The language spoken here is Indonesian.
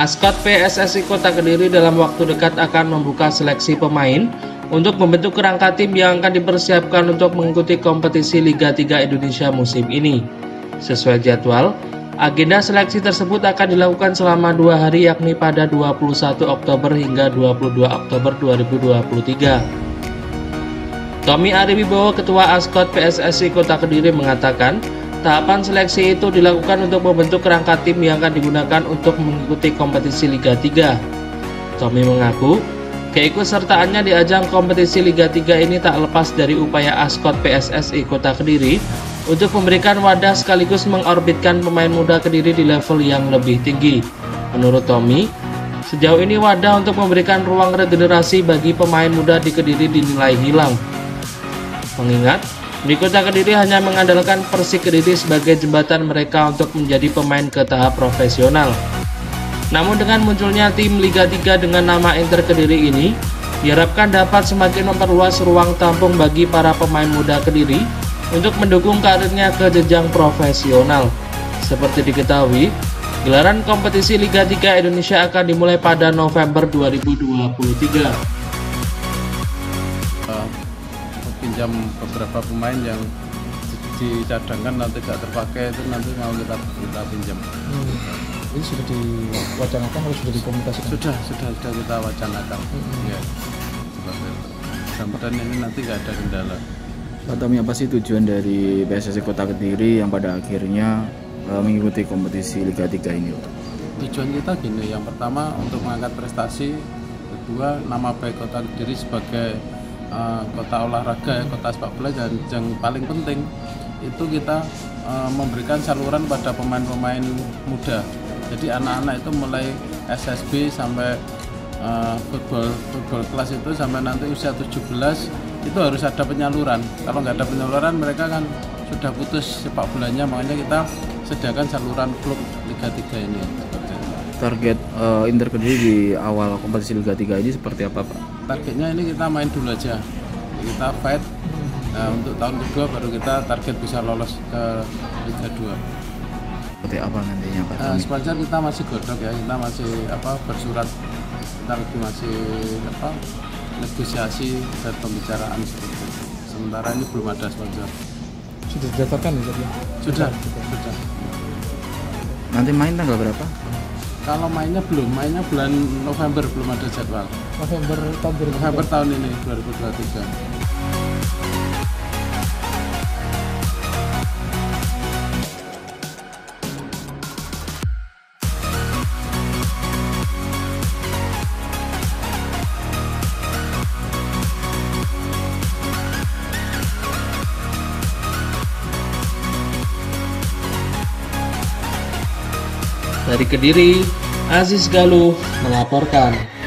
Askot PSSI Kota Kediri dalam waktu dekat akan membuka seleksi pemain untuk membentuk kerangka tim yang akan dipersiapkan untuk mengikuti kompetisi Liga 3 Indonesia musim ini. Sesuai jadwal, agenda seleksi tersebut akan dilakukan selama 2 hari yakni pada 21 Oktober hingga 22 Oktober 2023. Tommy Ariwibowo, Ketua Askot PSSI Kota Kediri mengatakan, tahapan seleksi itu dilakukan untuk membentuk kerangka tim yang akan digunakan untuk mengikuti kompetisi Liga 3. Tommy mengaku, keikutsertaannya di ajang kompetisi Liga 3 ini tak lepas dari upaya Askot PSSI Kota Kediri untuk memberikan wadah sekaligus mengorbitkan pemain muda Kediri di level yang lebih tinggi. Menurut Tommy, sejauh ini wadah untuk memberikan ruang regenerasi bagi pemain muda di Kediri dinilai hilang. Mengingat, di Kota Kediri hanya mengandalkan Persik Kediri sebagai jembatan mereka untuk menjadi pemain ke tahap profesional. Namun dengan munculnya tim Liga 3 dengan nama Inter Kediri ini, diharapkan dapat semakin memperluas ruang tampung bagi para pemain muda Kediri untuk mendukung karirnya ke jenjang profesional. Seperti diketahui, gelaran kompetisi Liga 3 Indonesia akan dimulai pada November 2023. Pinjam beberapa pemain yang dicadangkan nanti tidak terpakai, itu nanti mau kita pinjam. Ini sudah diwacanakan atau sudah dikomunikasikan? Sudah kita wacanakan. Ya. Mudah-mudahan ini nanti nggak ada kendala. Pak Tommy, apa sih tujuan dari PSSI Kota Kediri yang pada akhirnya mengikuti kompetisi Liga 3 ini? Tujuan kita gini, yang pertama untuk mengangkat prestasi, kedua nama baik Kota Kediri sebagai kota olahraga, kota sepak bola, dan yang paling penting itu kita memberikan saluran pada pemain-pemain muda. Jadi anak-anak itu mulai SSB sampai football kelas itu sampai nanti usia 17 itu harus ada penyaluran. Kalau nggak ada penyaluran mereka kan sudah putus sepak bolanya, makanya kita sediakan saluran klub Liga 3 ini. Target Inter Kediri di awal kompetisi Liga 3 ini seperti apa, Pak? Targetnya ini kita main dulu aja, kita fight. Nah, untuk tahun kedua baru kita target bisa lolos ke Liga 2. Seperti apa nantinya, Pak? Sponsor kita masih godok ya, kita masih bersurat, kita masih negosiasi dan pembicaraan seperti itu. Sementara ini belum ada sponsor. Sudah didaftarkan ya? Sudah. Nanti main tanggal berapa? Kalau mainnya bulan November, belum ada jadwal. November tahun ini 2023. Dari Kediri, Aziz Galuh melaporkan.